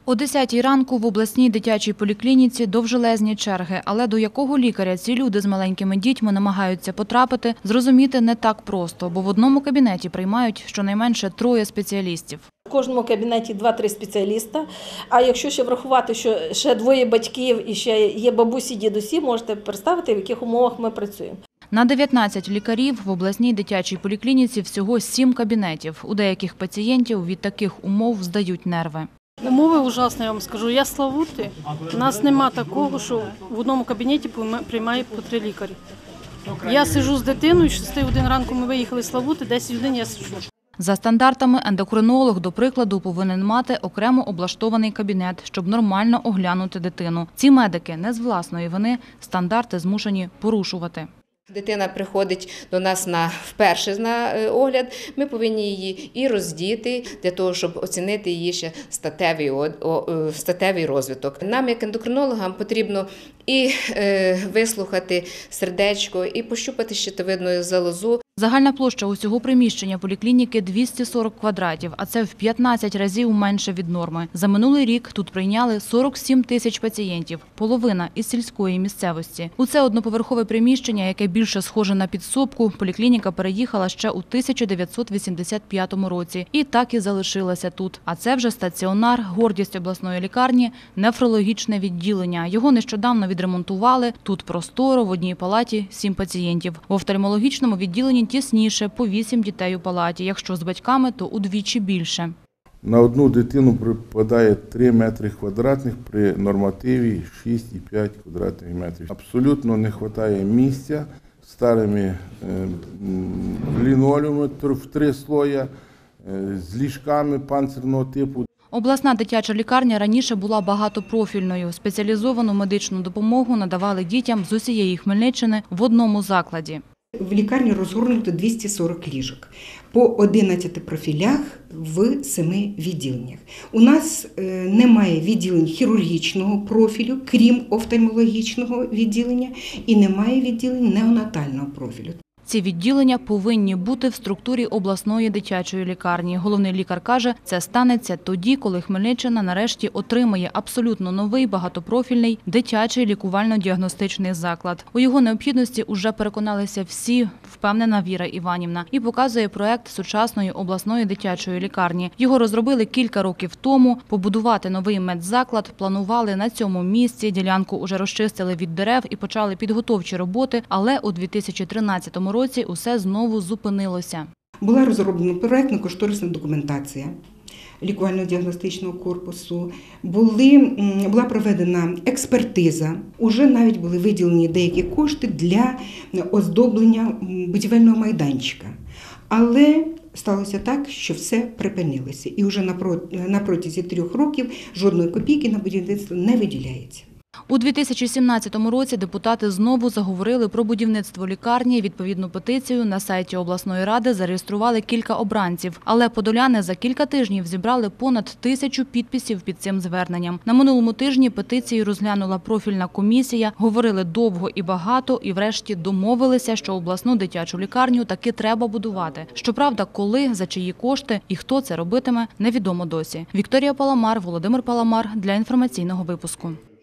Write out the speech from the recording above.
О 10-й ранку в обласній дитячій поліклініці довжелезні черги. Але до якого лікаря ці люди з маленькими дітьми намагаються потрапити, зрозуміти не так просто, бо в одному кабінеті приймають щонайменше 3 спеціалістів. В кожному кабінеті 2-3 спеціаліста, а якщо ще врахувати, що ще 2 батьків і ще є бабусі, дідусі, можете представити, в яких умовах ми працюємо. На 19 лікарів в обласній дитячій поліклініці всього 7 кабінетів. У деяких пацієнтів від таких умов здають нерви. Умови ужасні, я вам скажу. Я з Славути. У нас нема такого, що в одному кабінеті приймає по 3 лікарі. Я сиджу з дитиною, 6 годин ранку ми виїхали з Славути, 10 годин я сиджу. За стандартами ендокринолог, до прикладу, повинен мати окремо облаштований кабінет, щоб нормально оглянути дитину. Ці медики не з власної вини стандарти змушені порушувати. Дитина приходить до нас вперше на огляд, ми повинні її і роздіти, для того, щоб оцінити її ще статевий розвиток. Нам, як ендокринологам, потрібно і вислухати сердечко, і пощупати щитовидну залозу. Загальна площа усього приміщення поліклініки – 240 квадратів, а це в 15 разів менше від норми. За минулий рік тут прийняли 47 тисяч пацієнтів, половина із сільської місцевості. У це одноповерхове приміщення, яке більше схоже на підсобку, поліклініка переїхала ще у 1985 році і так і залишилася тут. А це вже стаціонар, гордість обласної лікарні, нефрологічне відділення. Його нещодавно відремонтували. Тут просторо, в одній палаті 7 пацієнтів. В офтальмологічному відділенні тісніше, по 8 дітей у палаті. Якщо з батьками, то удвічі більше. На одну дитину припадає 3 метри квадратних при нормативі 6,5 квадратних метрів. Абсолютно не вистачає місця старими лінолеумами в 3 слоя, з ліжками панцирного типу. Обласна дитяча лікарня раніше була багатопрофільною. Спеціалізовану медичну допомогу надавали дітям з усієї Хмельниччини в одному закладі. В лікарні розгорнуто 240 ліжок по 11 профілях в 7 відділеннях. У нас немає відділень хірургічного профілю, крім офтальмологічного відділення, і немає відділень неонатального профілю. Ці відділення повинні бути в структурі обласної дитячої лікарні. Головний лікар каже, це станеться тоді, коли Хмельниччина нарешті отримає абсолютно новий багатопрофільний дитячий лікувально-діагностичний заклад. У його необхідності уже переконалися всі, впевнена Віра Іванівна, і показує проект сучасної обласної дитячої лікарні. Його розробили кілька років тому. Побудувати новий медзаклад планували на цьому місці. Ділянку уже розчистили від дерев і почали підготовчі роботи, але у 2013 році усе знову зупинилося. Була розроблена проєктно-кошторисна документація лікувально-діагностичного корпусу, була проведена експертиза, уже навіть були виділені деякі кошти для оздоблення будівельного майданчика. Але сталося так, що все припинилося. І вже на протязі 3 років жодної копійки на будівництво не виділяється. У 2017 році депутати знову заговорили про будівництво лікарні. Відповідну петицію на сайті обласної ради зареєстрували кілька обранців. Але подоляни за кілька тижнів зібрали понад 1000 підписів під цим зверненням. На минулому тижні петицію розглянула профільна комісія. Говорили довго і багато і врешті домовилися, що обласну дитячу лікарню таки треба будувати. Щоправда, коли, за чиї кошти і хто це робитиме, невідомо досі. Вікторія Паламар, Володимир Паламар для інформаційного випуску.